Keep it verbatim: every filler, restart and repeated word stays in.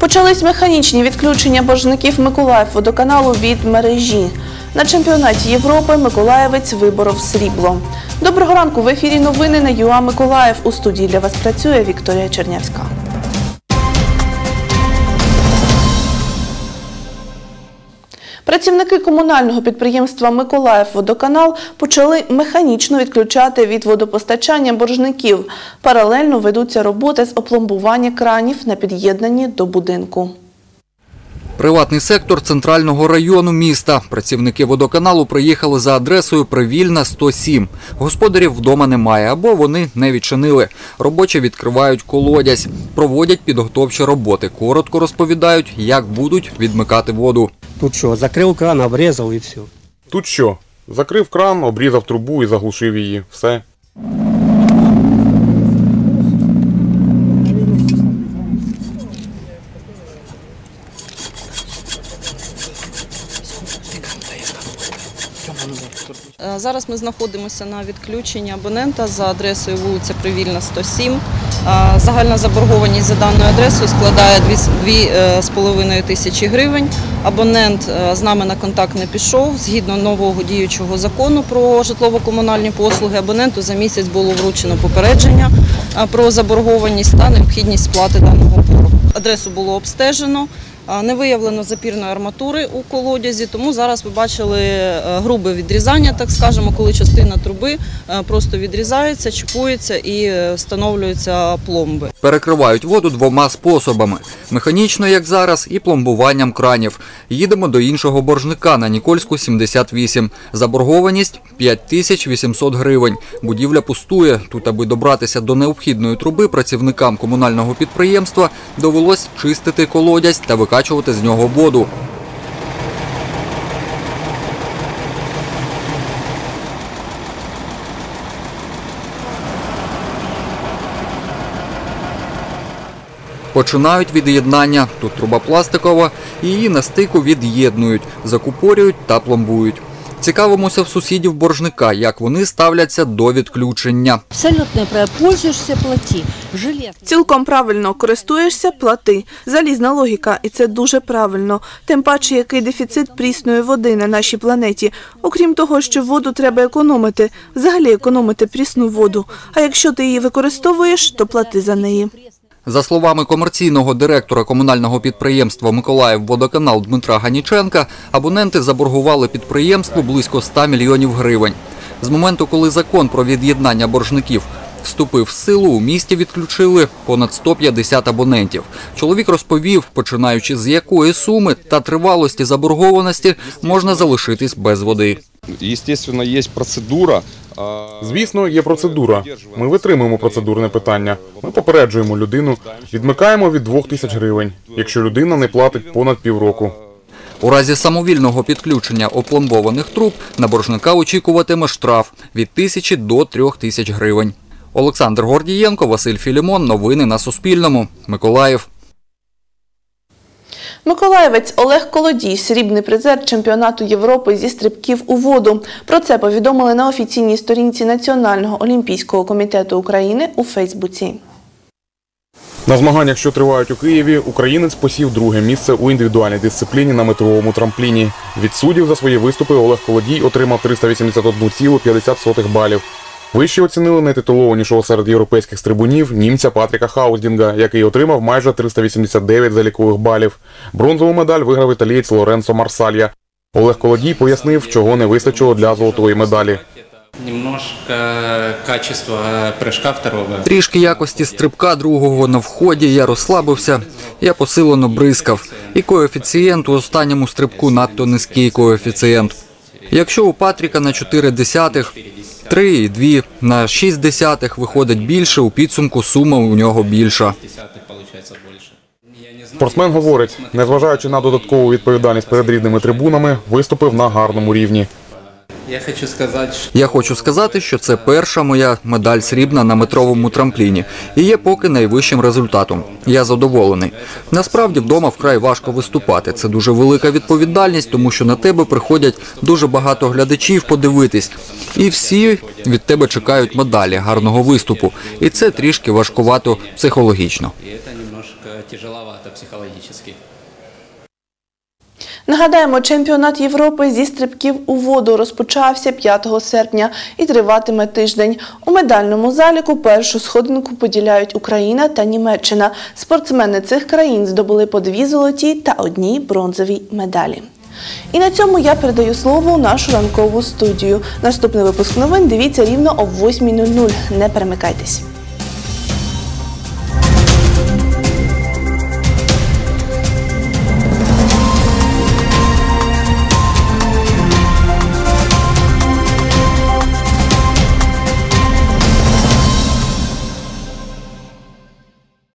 Почались механічні відключення боржників Миколаївводоканалу від мережі. На чемпіонаті Європи миколаївець виборов срібло. Доброго ранку, в ефірі новини на ЮА Миколаїв. У студії для вас працює Вікторія Чернявська. Працівники комунального підприємства «Миколаївводоканал» почали механічно відключати від водопостачання боржників. Паралельно ведуться роботи з опломбування кранів на під'єднанні до будинку. Приватний сектор центрального району міста. Працівники водоканалу приїхали за адресою Привільна, сто сім. Господарів вдома немає, або вони не відчинили. Робочі відкривають колодязь, проводять підготовчі роботи. Коротко розповідають, як будуть відмикати воду. Тут що, закрив кран, обрізав і все. Тут що? Закрив кран, обрізав трубу і заглушив її. Все. Зараз ми знаходимося на відключенні абонента за адресою вулиця Привільна, сто сім. Загальна заборгованість за даною адресою складає дві з половиною тисячі гривень. Абонент з нами на контакт не пішов. Згідно нового діючого закону про житлово-комунальні послуги, абоненту за місяць було вручено попередження про заборгованість та необхідність сплати даного боргу. Адресу було обстежено. Не виявлено запірної арматури у колодязі, тому зараз ви бачили грубе відрізання, так скажемо, коли частина труби просто відрізається, чіпується і встановлюються пломби. Перекривають воду двома способами – механічно, як зараз, і пломбуванням кранів. Їдемо до іншого боржника на Нікольську, сімдесят вісім. Заборгованість – п'ять тисяч вісімсот гривень. Будівля пустує. Тут, аби добратися до необхідної труби, працівникам комунального підприємства довелось чистити колодязь та викачувати з нього воду. Починають від'єднання. Тут труба пластикова, і її на стику від'єднують, закупорюють та пломбують. Цікавимося в сусідів боржника, як вони ставляться до відключення. Абсолютно правильно. Пользуєшся – плати. Цілком правильно. Користуєшся – плати. Залізна логіка. І це дуже правильно. Тим паче, який дефіцит прісної води на нашій планеті. Окрім того, що воду треба економити. Взагалі економити прісну воду. А якщо ти її використовуєш, то плати за неї. За словами комерційного директора комунального підприємства «Миколаївводоканал» Дмитра Ганіченка, абоненти заборгували підприємству близько ста мільйонів гривень. З моменту, коли закон про від'єднання боржників вступив в силу, у місті відключили понад сто п'ятдесят абонентів. Чоловік розповів, починаючи з якої суми та тривалості заборгованості можна залишитись без води. Звісно, є процедура. Звісно, є процедура. Ми витримуємо процедурне питання. Ми попереджуємо людину, відмикаємо від двох тисяч гривень, якщо людина не платить понад півроку. У разі самовільного підключення опломбованих труб на боржника очікуватиме штраф від тисячі до трьох тисяч гривень. Олександр Гордієнко, Василь Філімон. Новини на Суспільному. Миколаїв. Миколаївець Олег Колодій – срібний призер чемпіонату Європи зі стрибків у воду. Про це повідомили на офіційній сторінці Національного олімпійського комітету України у Фейсбуці. На змаганнях, що тривають у Києві, українець посів друге місце у індивідуальній дисципліні на метровому трампліні. Від суддів за свої виступи Олег Колодій отримав триста вісімдесят один цілих п'ятдесят сотих балів. Вище оцінили найтитулованішого серед європейських стрибунів німця Патріка Хаусдінга, який отримав майже триста вісімдесят дев'ять залікових балів. Бронзову медаль виграв італієць Лоренцо Марсалья. Олег Колодій пояснив, чого не вистачило для золотої медалі. Трішки якості стрибка другого на вході, я розслабився, я посилено бризкав. І коефіцієнт у останньому стрибку надто низький коефіцієнт. Якщо у Патріка на чотири десятих, три і два на шість десятих виходить більше, у підсумку сума у нього більша. Спортсмен говорить, незважаючи на додаткову відповідальність перед рідними трибунами, виступив на гарному рівні. Я хочу сказати, що Я хочу сказати, що це перша моя медаль срібна на метровому трампліні і є поки найвищим результатом. Я задоволений. Насправді вдома вкрай важко виступати. Це дуже велика відповідальність, тому що на тебе приходять дуже багато глядачів подивитись. І всі від тебе чекають медалі, гарного виступу. І це трішки важкувато психологічно. і це немножко тяжеловато психологічно. Нагадаємо, чемпіонат Європи зі стрибків у воду розпочався п'ятого серпня і триватиме тиждень. У медальному заліку першу сходинку поділяють Україна та Німеччина. Спортсмени цих країн здобули по дві золоті та одні бронзові медалі. І на цьому я передаю слово у нашу ранкову студію. Наступний випуск новин дивіться рівно о восьмій нуль нуль. Не перемикайтесь.